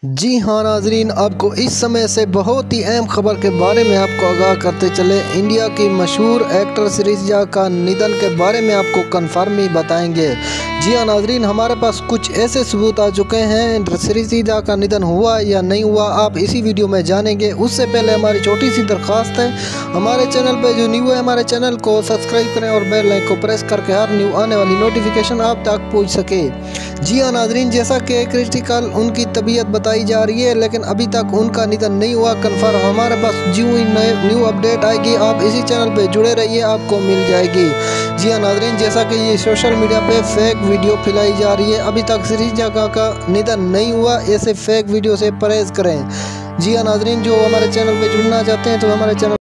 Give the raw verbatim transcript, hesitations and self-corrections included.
जी हाँ नाजरीन, आपको इस समय से बहुत ही अहम खबर के बारे में आपको आगाह करते चले। इंडिया की मशहूर एक्टर श्रीजा का निधन के बारे में आपको कन्फर्म ही बताएंगे। जी हाँ नाजरीन, हमारे पास कुछ ऐसे सबूत आ चुके हैं, श्रीजा का निधन हुआ या नहीं हुआ आप इसी वीडियो में जानेंगे। उससे पहले हमारी छोटी सी दरख्वास्त है, हमारे चैनल पर जो न्यू है हमारे चैनल को सब्सक्राइब करें और बेल आइकन को प्रेस करके हर न्यू आने वाली नोटिफिकेशन आप तक पहुँच सके। जी हाँ नाजरीन, जैसा कि क्रिटिकल उनकी तबीयत बताई जा रही है, लेकिन अभी तक उनका निधन नहीं हुआ कन्फर्म। हमारे पास जो ही न्यू अपडेट आएगी आप इसी चैनल पे जुड़े रहिए, आपको मिल जाएगी। जी हाँ नाजरीन, जैसा कि ये सोशल मीडिया पे फेक वीडियो फैलाई जा रही है, अभी तक श्रीजा का निधन नहीं हुआ, ऐसे फेक वीडियो से परहेज करें। जी हाँ नाजरीन, जो हमारे चैनल पे जुड़ना चाहते हैं तो हमारे चैनल